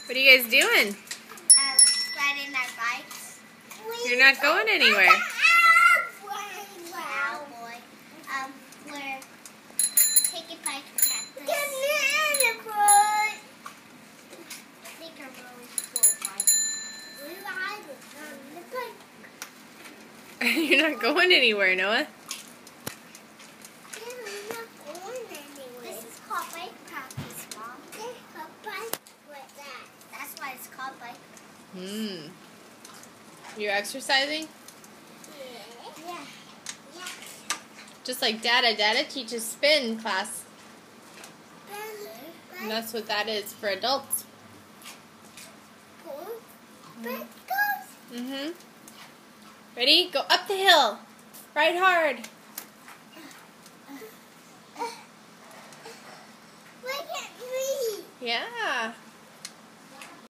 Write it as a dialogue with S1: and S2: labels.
S1: What are you guys doing?
S2: Riding our bikes.
S1: You're not going anywhere.
S2: Wow, boy. We're taking bike practice. I think I'm really cool.
S1: You're not going anywhere, Noah.
S2: This is called bike practice, Mom. That's why it's called bike practice.
S1: You're exercising?
S2: Yeah.
S1: Just like Dada. Dada teaches spin class. And that's what that is for adults. Ready? Go up the hill. Right hard.
S2: Look at me.
S1: Yeah.